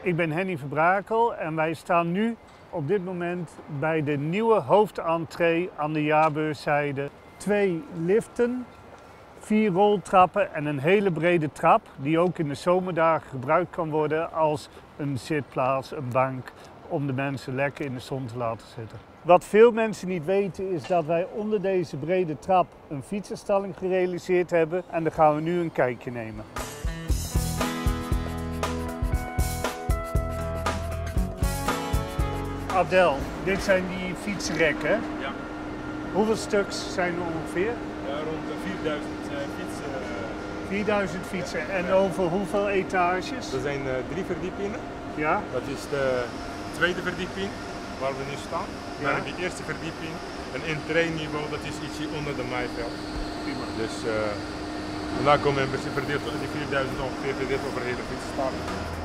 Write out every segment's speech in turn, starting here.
Ik ben Henny Verbrakel en wij staan nu op dit moment bij de nieuwe hoofdentree aan de jaarbeurszijde. 2 liften, 4 roltrappen en een hele brede trap die ook in de zomerdagen gebruikt kan worden als een zitplaats, een bank, om de mensen lekker in de zon te laten zitten. Wat veel mensen niet weten is dat wij onder deze brede trap een fietsenstalling gerealiseerd hebben en daar gaan we nu een kijkje nemen. Abdel, dit zijn die fietsrekken. Ja. Hoeveel stuks zijn er ongeveer? Ja, rond de 4000 fietsen. 4000 fietsen. En over hoeveel etages? Er zijn 3 verdiepingen. Ja. Dat is de tweede verdieping waar we nu staan. Ja. Dan heb je de eerste verdieping, een entreeniveau, dat is ietsje onder de maaiveld. Prima. Dus vandaar komen we in principe verdeeld, die 4000 ongeveer verdeeld over de hele fietsenstalling.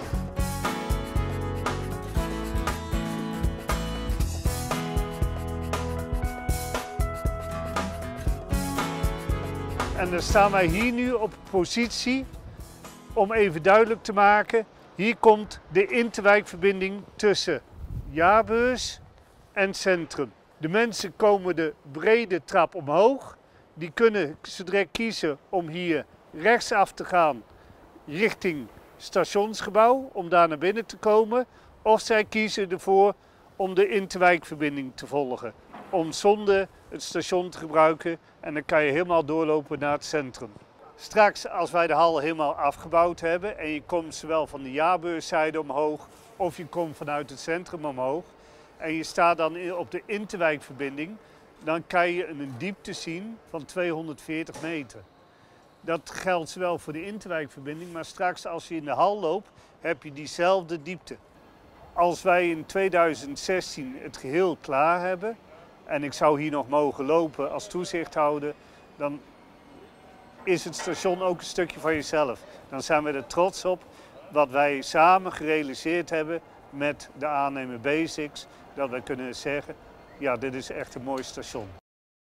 En dan staan wij hier nu op positie om even duidelijk te maken. Hier komt de interwijkverbinding tussen jaarbeurs en centrum. De mensen komen de brede trap omhoog. Die kunnen ze direct kiezen om hier rechtsaf te gaan richting stationsgebouw, om daar naar binnen te komen. Of zij kiezen ervoor om de interwijkverbinding te volgen, om zonder het station te gebruiken en dan kan je helemaal doorlopen naar het centrum. Straks als wij de hal helemaal afgebouwd hebben en je komt zowel van de jaarbeurszijde omhoog of je komt vanuit het centrum omhoog en je staat dan op de interwijkverbinding, dan kan je een diepte zien van 240 meter. Dat geldt zowel voor de interwijkverbinding, maar straks als je in de hal loopt heb je diezelfde diepte. Als wij in 2016 het geheel klaar hebben en ik zou hier nog mogen lopen als toezichthouder, dan is het station ook een stukje van jezelf. Dan zijn we er trots op wat wij samen gerealiseerd hebben met de aannemer Basics. Dat wij kunnen zeggen, ja, dit is echt een mooi station.